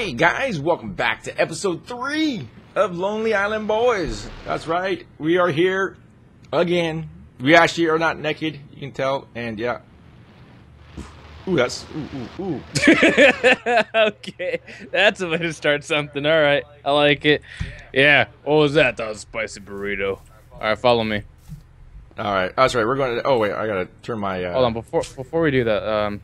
Hey guys, welcome back to episode 3 of Lonely Island Boys. That's right, we are here again. We actually are not naked, you can tell, and yeah. Ooh, that's ooh. Okay, that's a way to start something. All right, I like it. Yeah, what was that? That was a spicy burrito. All right, follow me. All right, that's right. We're going to. Oh wait, I gotta turn my. Hold on, before we do that,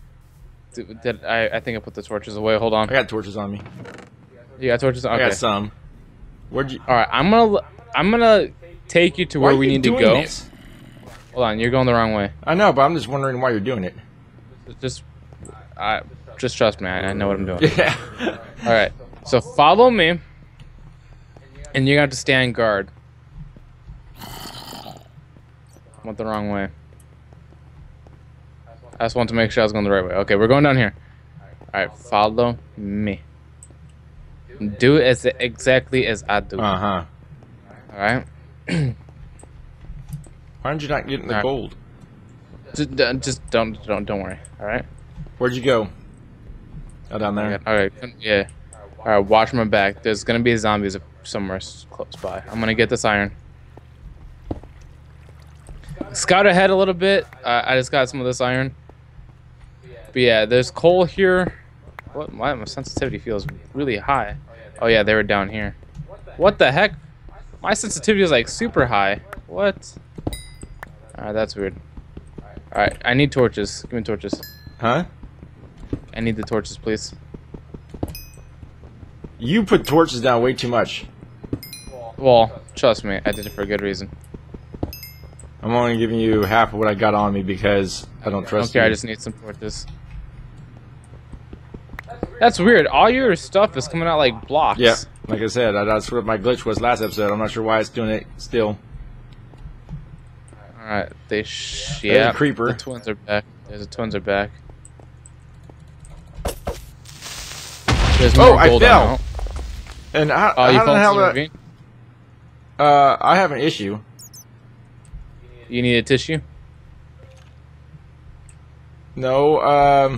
I think I put the torches away. Hold on. I got torches on me. You got torches? Okay. I got some. Where'd you? All right, I'm gonna take you to where we need to go. This? Hold on, you're going the wrong way. I know, but I'm just wondering why you're doing it. Just trust me. I know what I'm doing. Yeah. All right, so follow me, and you're gonna have to stand guard. I went the wrong way. I just want to make sure I was going the right way. Okay, we're going down here. Alright, follow me. Do it exactly as I do. Uh-huh. Alright? Why aren't you not getting the gold? Just don't worry. Alright? Where'd you go? Oh, down there. Alright, yeah. Alright, watch my back. There's gonna be zombies somewhere close by. I'm gonna get this iron. Scout ahead a little bit. I just got some of this iron. But yeah, there's coal here. What? My sensitivity feels really high. Oh yeah, they were down here. What the heck? My sensitivity is like super high. What? Alright, that's weird. Alright, I need torches. Give me torches. Huh? I need the torches, please. You put torches down way too much. Well, trust me, I did it for a good reason. I'm only giving you half of what I got on me because I don't trust you. Okay, I just need some torches. That's weird. All your stuff is coming out like blocks. Yeah, like I said, that's what my glitch was last episode. I'm not sure why it's doing it still. Alright, yeah, a creeper. The twins are back. The twins are back. There's more gold. I fell. And how you the fell hell into the ravine? I have an issue. You need a tissue? No,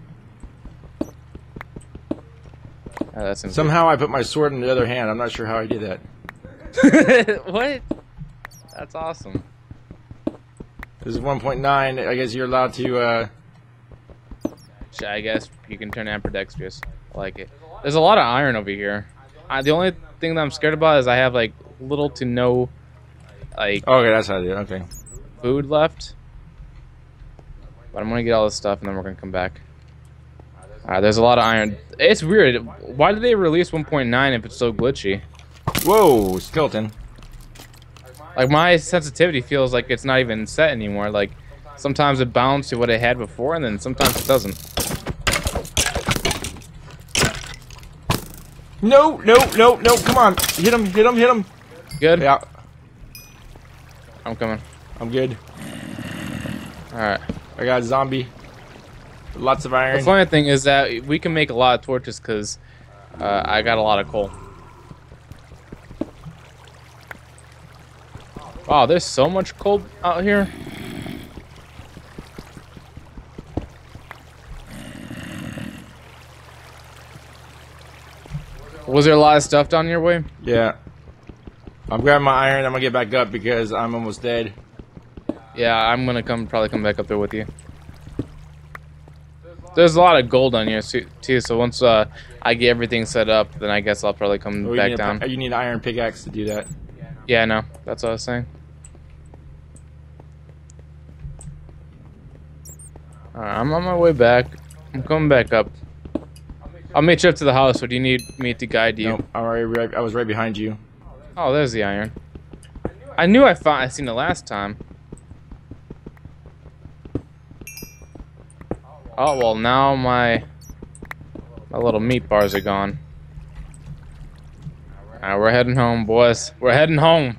that's somehow I put my sword in the other hand. I'm not sure how I did that. What? That's awesome. This is 1.9. I guess you're allowed to, I guess you can turn ambidextrous. I like it. There's a lot of iron over here. The only thing that I'm scared about is I have, like, little to no, like... Okay, that's how I do it. Okay. Food left. But I'm gonna get all this stuff and then we're gonna come back. Alright, there's a lot of iron. It's weird. Why did they release 1.9 if it's so glitchy? Whoa, skeleton. Like, my sensitivity feels like it's not even set anymore. Like, sometimes it bounces to what it had before and then sometimes it doesn't. No, come on. Hit him. Good? Yeah. I'm coming. I'm good. Alright. I got a zombie. Lots of iron. The funny thing is that we can make a lot of torches because I got a lot of coal. Wow, there's so much coal out here. Was there a lot of stuff down your way? Yeah. I'm grabbing my iron. I'm gonna get back up because I'm almost dead. Yeah, I'm gonna probably come back up there with you. There's a lot of gold on here too, so once I get everything set up, then I guess I'll probably come back down. You need an iron pickaxe to do that. Yeah, I know. That's what I was saying. Alright, I'm on my way back. I'm coming back up. I'll meet you up to the house, or do you need me to guide you? Nope, I was right behind you. Oh, there's the iron. I knew I seen it last time. Oh, well, now my little meat bars are gone. Alright, we're heading home, boys. We're heading home.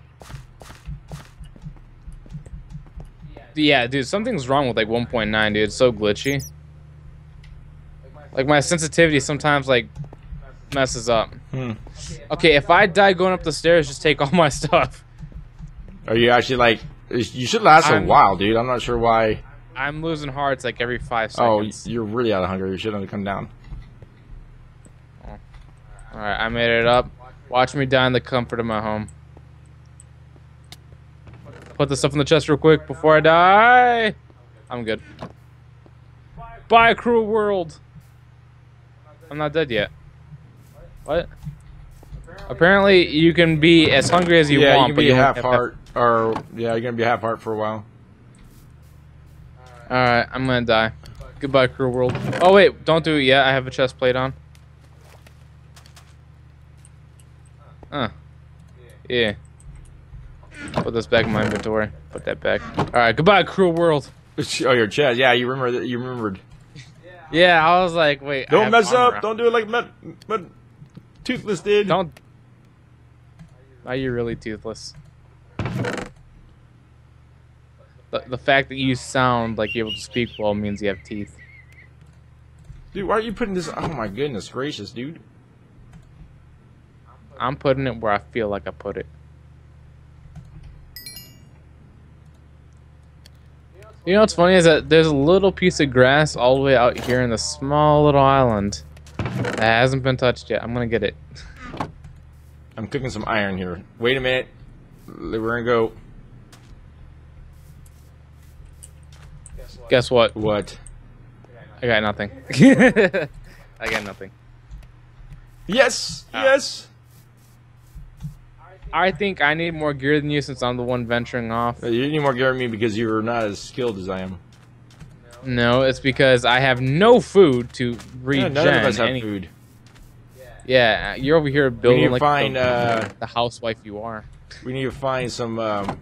Yeah, dude, something's wrong with, like, 1.9, dude. It's so glitchy. Like, my sensitivity sometimes, like, messes up. Okay, if I die going up the stairs, just take all my stuff. Are you actually, like... You should last a while, dude. I'm not sure why... I'm losing hearts like every 5 seconds. Oh, you're really out of hunger. You shouldn't have come down. Oh. Alright, I made it up. Watch me die in the comfort of my home. Put the stuff in the chest real quick before I die. I'm good. Bye, cruel world. I'm not dead yet. What? Apparently, you can be as hungry as you Yeah, want, you can but be you half have heart, or yeah, you're gonna be half heart for a while. Alright, I'm gonna die. Goodbye, cruel world. Oh wait, don't do it yet. I have a chest plate on. Yeah. Put this back in my inventory. Put that back. Alright, goodbye, cruel world. Oh, your chest. Yeah, you remember that. You remembered. Yeah, I was like, wait. I Don't have mess armor. up. Don't do it like Toothless did. Don't. Are you really toothless? The fact that you sound like you're able to speak well means you have teeth. Dude, why are you putting this? Oh my goodness gracious, dude. I'm putting it where I feel like I put it. You know what's funny is that there's a little piece of grass all the way out here in the small little island that hasn't been touched yet. I'm gonna get it. I'm cooking some iron here. Wait a minute. We're gonna go. Guess what? What? I got nothing. I got nothing. Yes. Yes. I think I need more gear than you since I'm the one venturing off. You need more gear than me because you're not as skilled as I am. No, it's because I have no food to regen. None of us have food. Yeah, you're over here We building need to like find. the housewife you are. We need to find some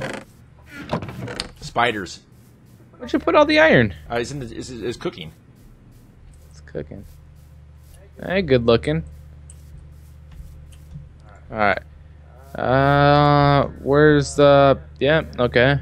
spiders. Where'd you put all the iron? It's cooking. It's cooking. Hey, good looking. Alright. Where's the... Yeah, okay.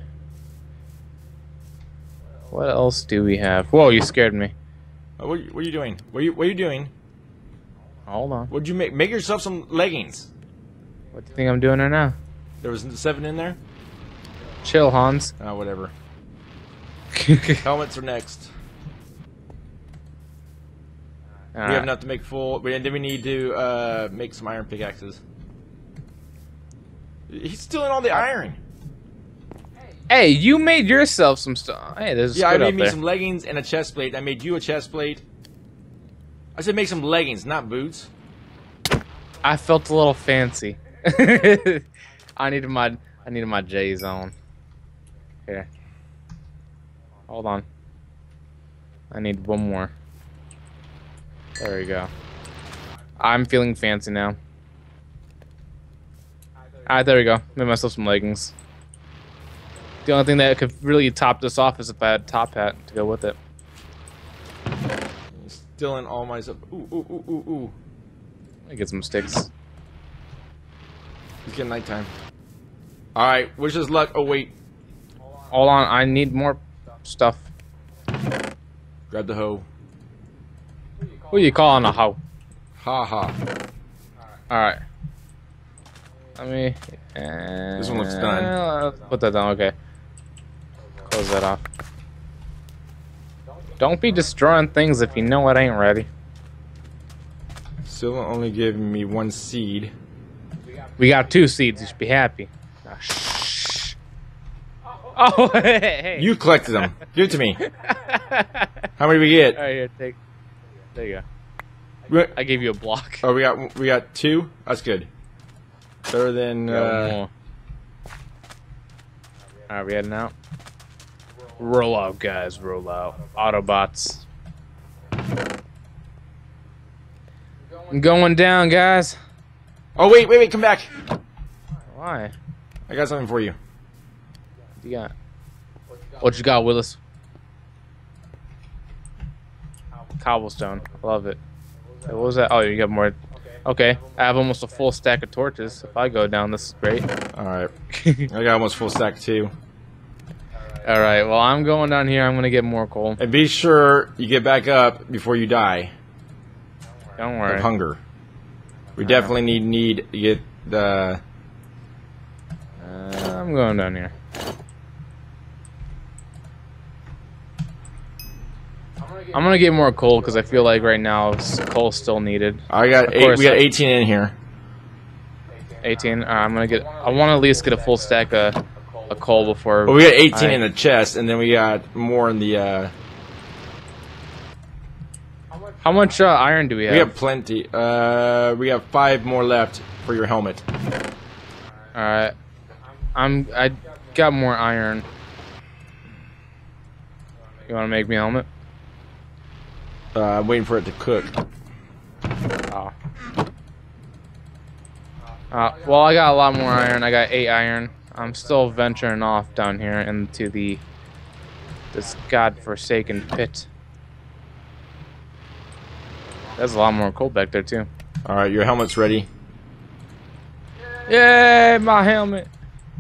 What else do we have? Whoa, you scared me. What are you doing? What are you doing? Hold on. What'd you make? Make yourself some leggings. What do you think I'm doing right now? There was 7 in there? Chill, Hans. Oh, whatever. Helmets are next. We have enough to make full. And then we need to make some iron pickaxes. He's stealing all the iron. Hey, you made yourself some stuff. Hey, there's a Yeah, I squid made up me there. some leggings and a chest plate. I made you a chest plate. I said make some leggings, not boots. I felt a little fancy. I needed my J zone. Here. Hold on. I need one more. There we go. I'm feeling fancy now. Alright, there we go. Made myself some leggings. The only thing that could really top this off is if I had a top hat to go with it. Stealing all my stuff. Ooh, ooh, ooh, ooh, ooh. Let me get some sticks. It's getting nighttime. Alright, wish us luck. Oh, wait. Hold on, I need more stuff. Grab the hoe. Who you calling a hoe? Ha ha. Alright. Let me... This one looks done. Put that down, okay. Close that off. Don't be destroying things if you know it ain't ready. Still only giving me 1 seed. We got 2 seeds, you should be happy. Oh, shh. Oh, hey. You collected them. Give it to me. How many we get? Alright, here, take. There you We- go. I gave you a block. Oh, we got 2. That's good. Better than. Alright, we heading out. Roll out, guys. Roll out. Autobots. I'm going down, guys. Oh wait! Come back. Why? I got something for you. What you got? What you got, Willis? Cobblestone. Love it. Hey, what was that? Oh, you got more. Okay, I have almost a full stack of torches. If I go down, this is great. All right. I got almost full stack too. All right. Well, I'm going down here. I'm gonna get more coal. And be sure you get back up before you die Don't worry. of hunger. We definitely need to get the. I'm going down here. I'm gonna get more coal because I feel like right now coal's still needed. I got Of course, we got 18 in here. 18. I'm gonna get. I want to at least get a full stack of coal before. Well, we got 18 in the chest, and then we got more in the. How much iron do we have? We have plenty. We have 5 more left for your helmet. All right. I got more iron. You want to make me a helmet? I'm waiting for it to cook. Oh. Well, I got a lot more iron. I got 8 iron. I'm still venturing off down here into this godforsaken pit. There's a lot more coal back there too. All right, your helmet's ready. Yay, my helmet!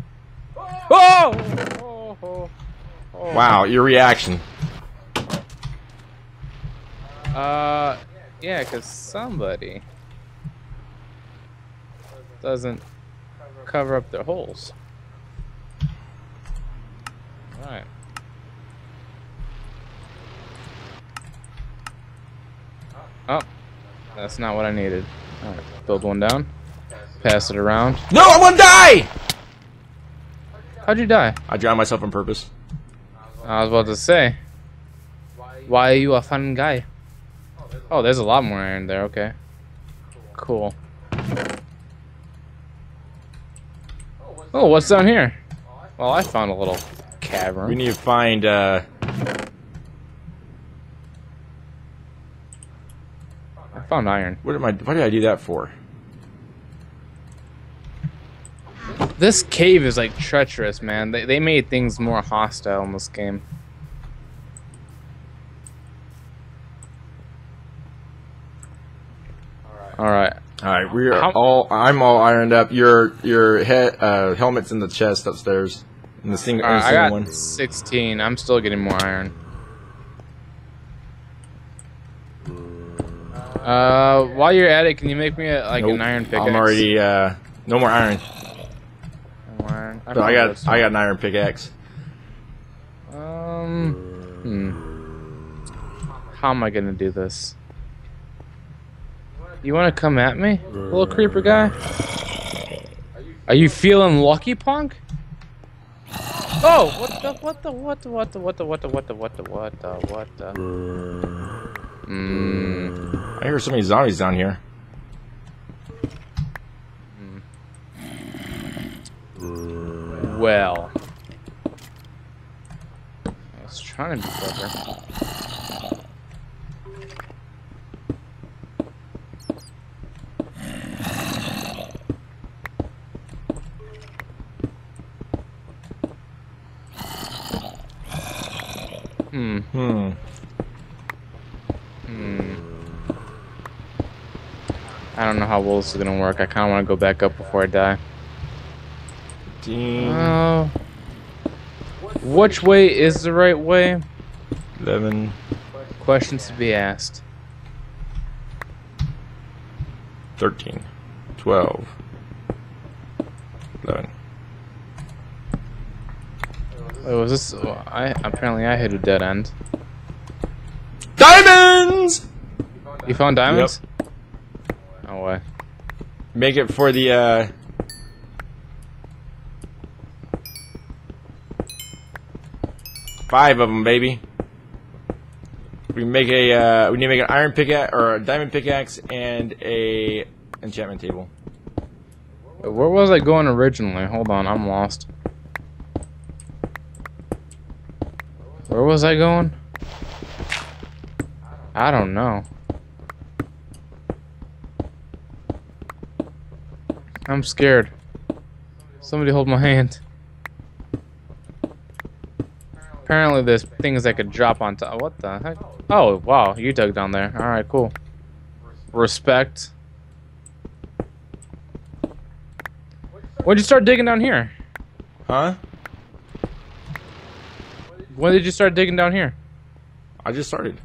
Oh! Wow, your reaction. Yeah, because somebody doesn't cover up their holes. Alright. Oh, that's not what I needed. Alright, build one down. Pass it around. No, I'm gonna die! How'd you die? I drowned myself on purpose. I was about to say. Why are you a fun guy? Oh, there's a lot more iron there, okay. Cool. Oh, what's down here? Well, I found a little cavern. We need to find, I found iron. What did I do that for? This cave is like treacherous, man. They made things more hostile in this game. Alright. Alright, I'm all ironed up. Your helmet's in the chest upstairs. In the single, I got one. 16. I'm still getting more iron. While you're at it, can you make me Nope, an iron pickaxe? I'm already no more iron. No more iron. But I got an iron pickaxe. How am I gonna do this? You wanna come at me, little creeper guy? Are you feeling lucky, punk? Oh, what the? I hear so many zombies down here. Well, I was trying to be clever. I don't know how well this is gonna work. I kind of want to go back up before I die. Which way is the right way? 11. Questions to be asked. 13. 12. 11. Wait, was this? Apparently I hit a dead end. Diamonds! You found diamonds? No way. Make it for the 5 of them, baby. We need to make an iron pickaxe or a diamond pickaxe and a enchantment table. Wait, where was I going originally? Hold on, I'm lost. Where was I going? I don't know. I'm scared. Somebody hold my hand. Apparently there's things that could drop on top. What the heck? Oh, wow. You dug down there. Alright, cool. Respect. When'd you start digging down here? Huh? When did you start digging down here? I just started.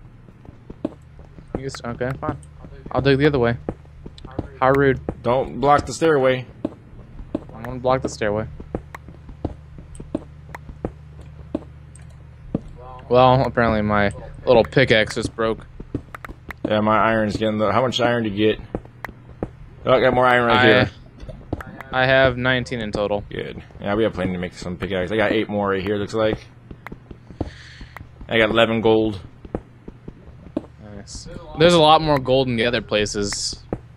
Okay, fine. I'll dig the other way. How rude. Don't block the stairway. I want to block the stairway. Well, apparently my Little pickaxe just broke. Yeah, my iron's getting low. How much iron to get? Oh, I got more iron right here. I have 19 in total. Good. Yeah, we have plenty to make some pickaxe. I got 8 more right here, looks like. I got 11 gold. Nice. There's a lot more gold in the other places.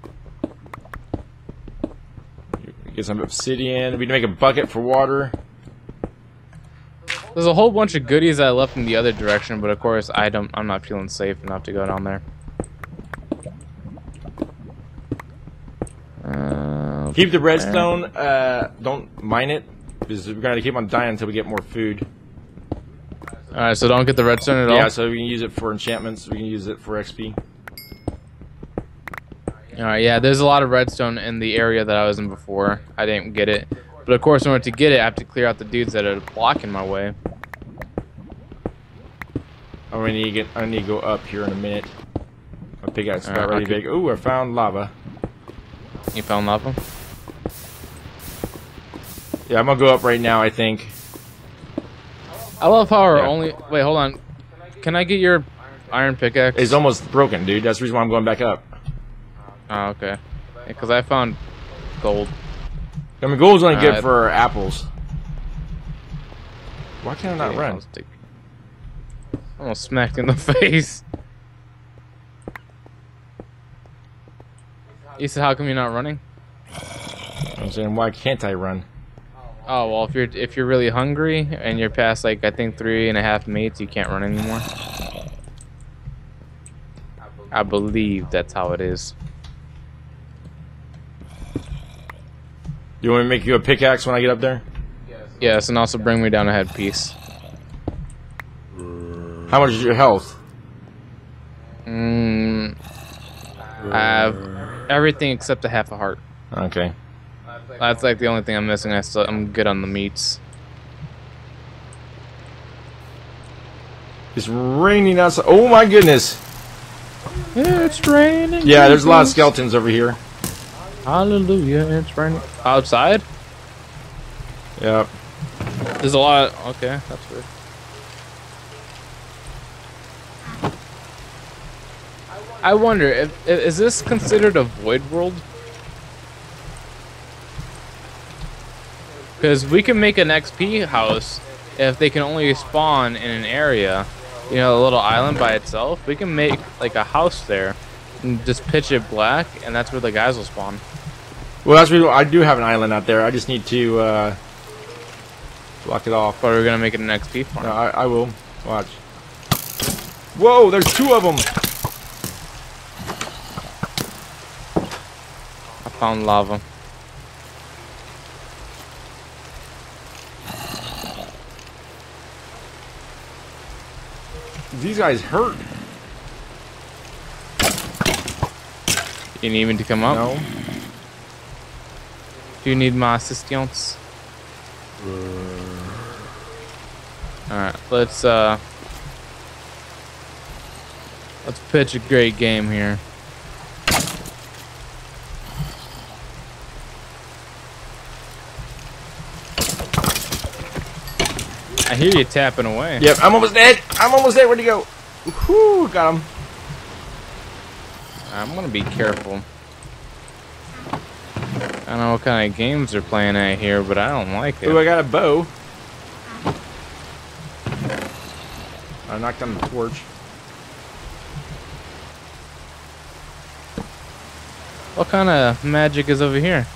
Get some obsidian. We need to make a bucket for water. There's a whole bunch of goodies I left in the other direction, but of course I'm not feeling safe enough to go down there. Keep the redstone. Don't mine it, because we're gonna keep on dying until we get more food. All right, so don't get the redstone at all. Yeah, so we can use it for enchantments. We can use it for XP. All right, yeah. There's a lot of redstone in the area that I was in before. I didn't get it, but of course, in order to get it, I have to clear out the dudes that are blocking my way. I need to go up here in a minute. My pickaxe got Alright, really okay. big. Ooh, I found lava. You found lava? Yeah, I'm gonna go up right now, I think. I love how our Yeah. only. Wait, hold on. Can I get your iron pickaxe? It's almost broken, dude. That's the reason why I'm going back up. Oh, okay. Because I found gold. I mean, gold's only good Alright. for apples. Why can't I not Okay, run? I'll take- Almost smacked in the face. You said, how come you're not running? I'm saying, why can't I run? Oh well, if you're really hungry and you're past like I think 3.5 mates, you can't run anymore. I believe that's how it is. You want me to make you a pickaxe when I get up there? Yes, and also bring me down a headpiece. How much is your health? I have everything except a half a heart. Okay. That's like the only thing I'm missing. I'm good on the meats. It's raining outside. Oh my goodness. It's raining. Yeah, there's a lot of skeletons over here. Hallelujah, it's raining. Outside? Yep. There's a lot. Okay, that's weird. I wonder if is this considered a void world? Because we can make an XP house if they can only spawn in an area, you know, a little island by itself. We can make like a house there and just pitch it black, and that's where the guys will spawn. Well, that's really, I do have an island out there. I just need to block it off. But we're gonna make it an XP farm. No, I will. Watch. Whoa, there's 2 of them. I found lava. These guys hurt. You need me to come up? No. Do you need my assistance? Alright, let's pitch a great game here. I hear you tapping away. Yep, I'm almost dead. I'm almost dead. Where'd he go? Whew, got him. I'm gonna be careful. I don't know what kind of games they're playing at here, but I don't like it. Ooh, I got a bow. I knocked down the torch. What kind of magic is over here?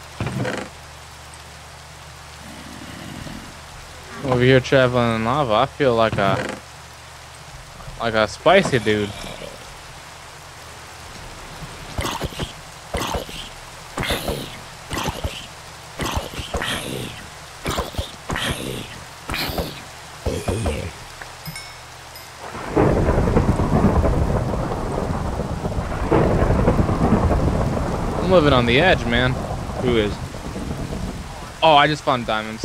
Over here traveling in lava, I feel like a spicy dude. I'm living on the edge, man. Who is? Oh, I just found diamonds.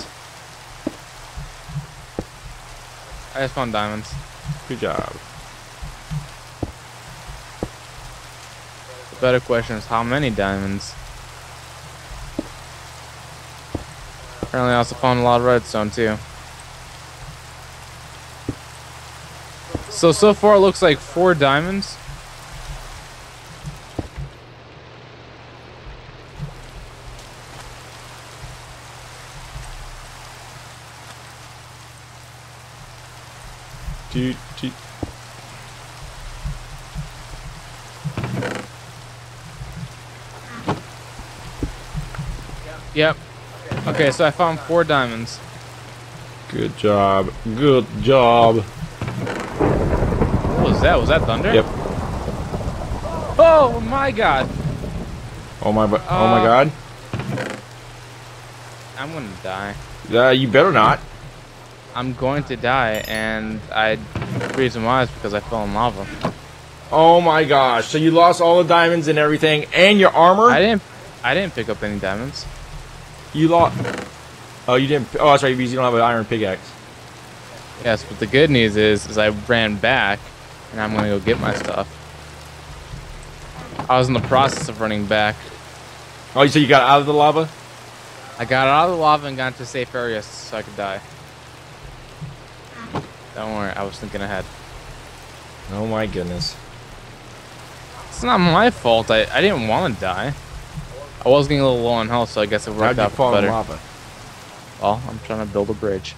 I just found diamonds. Good job. The better question is how many diamonds? Apparently I also found a lot of redstone too. So far it looks like 4 diamonds. Yep. Okay, so I found 4 diamonds. Good job. Good job. What was that? Was that thunder? Yep. Oh my god. Oh my god. I'm gonna die. You better not. I'm going to die, and I reason why is because I fell in lava. Oh my gosh. So you lost all the diamonds and everything and your armor? I didn't pick up any diamonds. You lost. Oh, you didn't. Oh, that's right, because you don't have an iron pickaxe. Yes, but the good news is I ran back, and I'm gonna go get my stuff. I was in the process of running back. Oh, so you got out of the lava? I got out of the lava and got into a safe area so I could die. Don't worry, I was thinking ahead. Oh my goodness. It's not my fault. I didn't want to die. I was getting a little low on health, so I guess it worked out fall better. in lava? Well, I'm trying to build a bridge.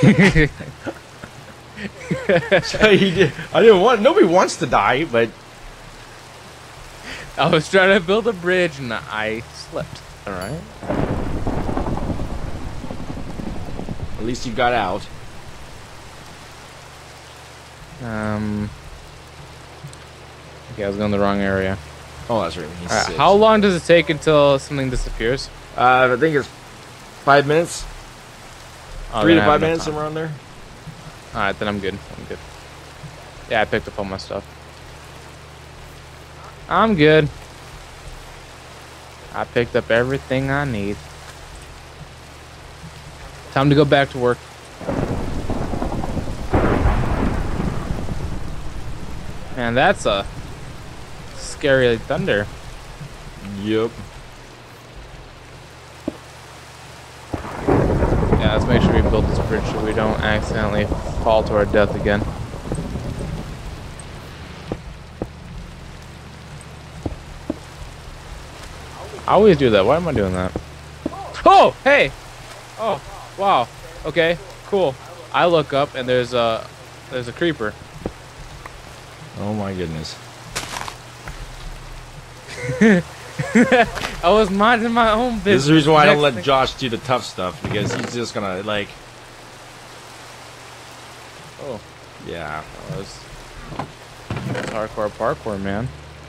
So you did. I didn't want. Nobody wants to die, but I was trying to build a bridge and I slipped. All right. at least you got out. Okay, I was going the wrong area. Oh, that's right. Alright, how long does it take until something disappears? I think it's 5 minutes. Oh, 3 then to I have 5 enough minutes, time. somewhere around there. Alright, then I'm good. I'm good. Yeah, I picked up all my stuff. I'm good. I picked up everything I need. Time to go back to work. Man, that's a scary thunder. Yep. Yeah, let's make sure we build this bridge so we don't accidentally fall to our death again. I always do that. Why am I doing that? Oh, hey! Oh, wow. Okay, cool. I look up and there's a creeper. Oh my goodness. I was minding my own business. This is the reason why I don't let Josh do the tough stuff, because he's just gonna like. Oh, Yeah. that was hardcore parkour, man.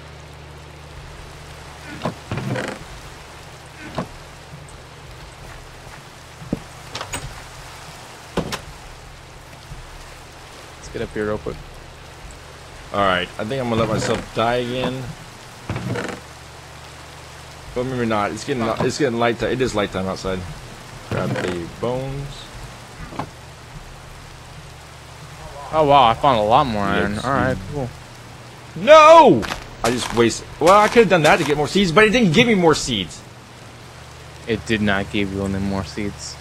Let's get up here real quick. All right. I think I'm gonna let myself die again. But maybe not. It's getting light time. It is light time outside. Grab the bones. Oh wow, I found a lot more iron. Yes, Alright, cool. No! I just wasted. Well, I could have done that to get more seeds, but it didn't give me more seeds. It did not give you any more seeds.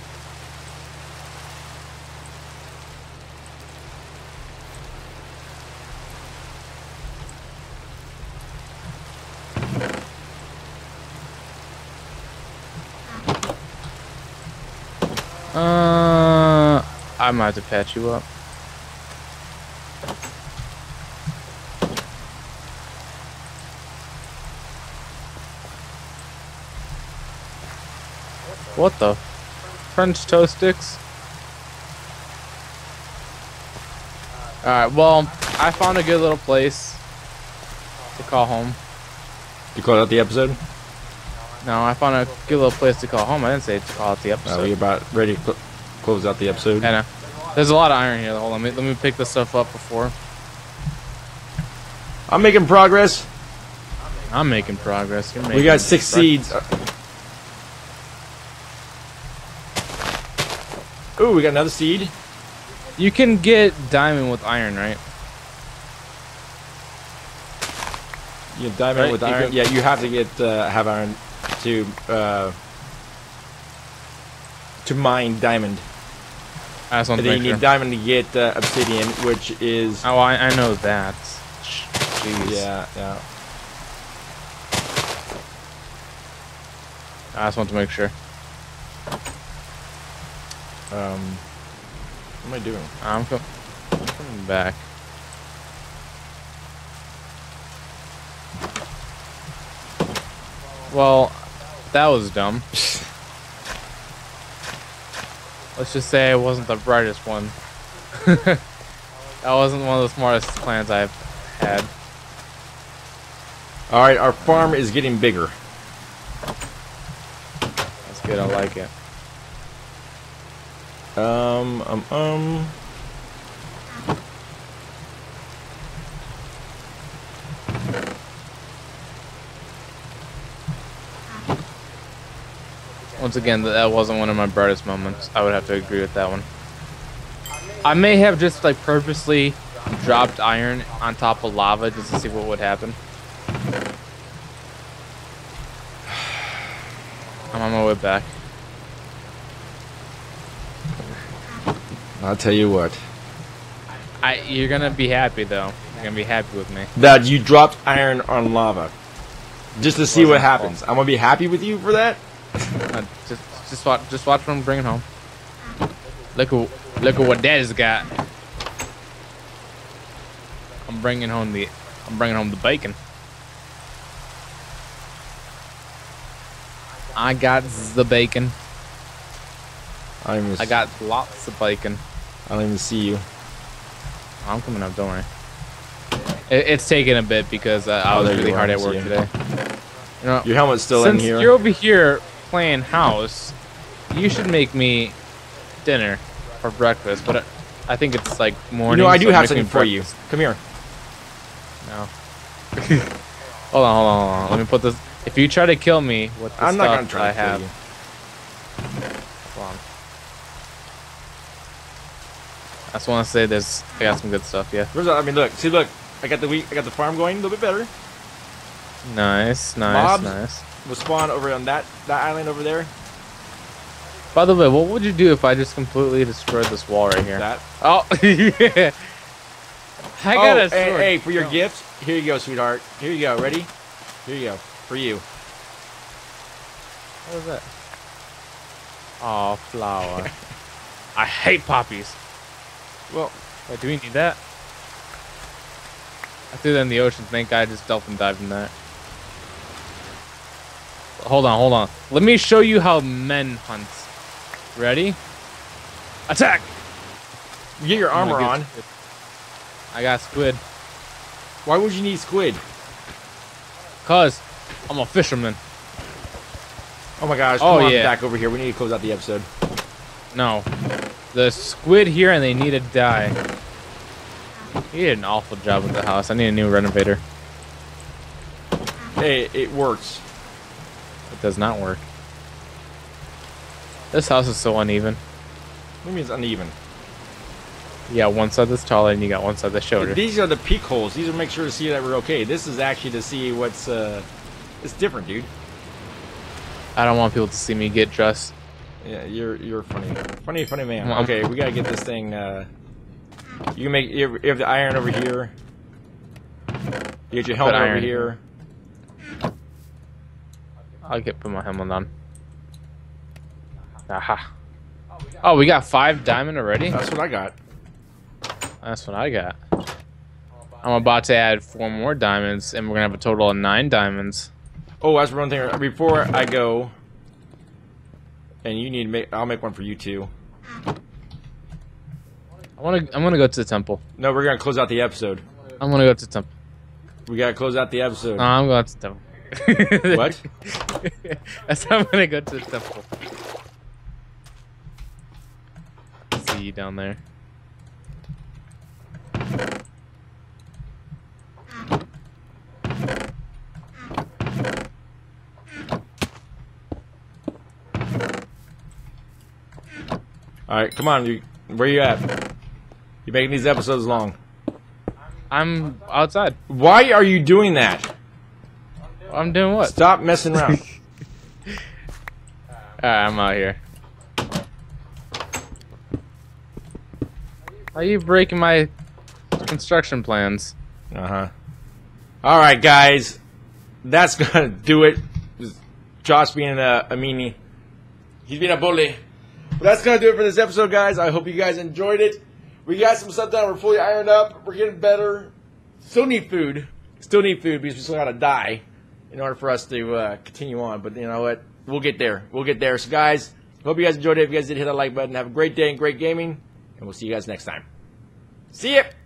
I might have to patch you up. What the? French toast sticks? Alright, well, I found a good little place to call home. You call that the episode? No, I found a good little place to call home. I didn't say to call it the episode. We're about ready to close out the episode. I know. There's a lot of iron here. Hold on, let me pick this stuff up before. I'm making progress. I'm making progress. You're making We got 6 progress. seeds. Ooh, we got another seed. You can get diamond with iron, right? You have diamond Right, with you iron. can- Yeah, you have to get have iron to mine diamond. I just want And to then make you sure. need diamond to get obsidian, which is... Oh, I know that. Jeez. Yeah, yeah. I just want to make sure. What am I doing? I'm coming back. Well, that was dumb. Let's just say it wasn't the brightest one. That wasn't one of the smartest plans I've had. Alright, our farm is getting bigger. That's good, I like it. Once again, that wasn't one of my brightest moments. I would have to agree with that one. I may have just like purposely dropped iron on top of lava just to see what would happen. I'm on my way back. I'll tell you what. You're gonna be happy though. You're gonna be happy with me. That you dropped iron on lava. Just to see what happens. I'm gonna be happy with you for that? Just watch what I'm bringing home. Look at what Dad's got. I'm bringing home the bacon. I got the bacon. I got lots of bacon. I don't even see you. I'm coming up, don't worry. It's taking a bit because I was really hard at work today. You know, your helmet's still in here. Since you're over here playing house, you should make me dinner for breakfast. But I think it's like morning. You know, I do so have make me something for you. breakfast. Come here. No. Hold on. Let me put this. If you try to kill me with the I'm not gonna stuff try I to kill have, you. hold on. I just want to say this. I got some good stuff. Yeah. I mean, look. See, look. I got the farm going a little bit better. Nice. Mobs will spawn over on that island over there. By the way, what would you do if I just completely destroyed this wall right here? That. Oh, yeah. I got a sword. Hey, for your gift, here you go, sweetheart. Here you go. Ready? Here you go. For you. What was that? Oh, flower. I hate poppies. Well, Wait, do we need that? I threw that in the ocean. Thank God I just dolphin dived in that. Hold on. Let me show you how men hunt. Ready? Attack! you get your armor on. I got squid. Why would you need squid? Cause I'm a fisherman. Oh my gosh! Oh, Come on, yeah. back over here. We need to close out the episode. No. The squid here and they need to die. You did an awful job with the house. I need a new renovator. Hey, it works. It does not work. This house is so uneven. What do you mean it's uneven? You got one side that's taller and you got one side that's shorter. These are the peak holes. These are to make sure to see that we're okay. This is actually to see what's it's different, dude. I don't want people to see me get dressed. Yeah, you're funny man. I'm- Okay, we gotta get this thing. You can make you have the iron over here. You get your helmet over iron. here. I'll put my helmet on. Aha. Oh, we got 5 diamond already? That's what I got. That's what I got. I'm about to add 4 more diamonds, and we're gonna have a total of 9 diamonds. Oh, that's one thing. Before I go, and you need to make. I'll make one for you too. I'm gonna go to the temple. No, we're gonna close out the episode. I'm gonna go to the temple. We gotta close out the episode. No, I'm going to the temple. What? That's how I'm gonna go to the temple. See you down there. All right, come on. Where you at? You're making these episodes long. I'm outside. Why are you doing that? I'm doing what? Stop messing around. Alright, I'm out here. Why are you breaking my construction plans? Uh-huh. Alright, guys. That's gonna do it. Josh being a meanie. He's being a bully. But that's gonna do it for this episode, guys. I hope you guys enjoyed it. We got some stuff done. We're fully ironed up. We're getting better. Still need food. Still need food because we still gotta die in order for us to continue on. But you know what? We'll get there. We'll get there. So, guys, hope you guys enjoyed it. If you guys did, hit that like button. Have a great day and great gaming. And we'll see you guys next time. See ya!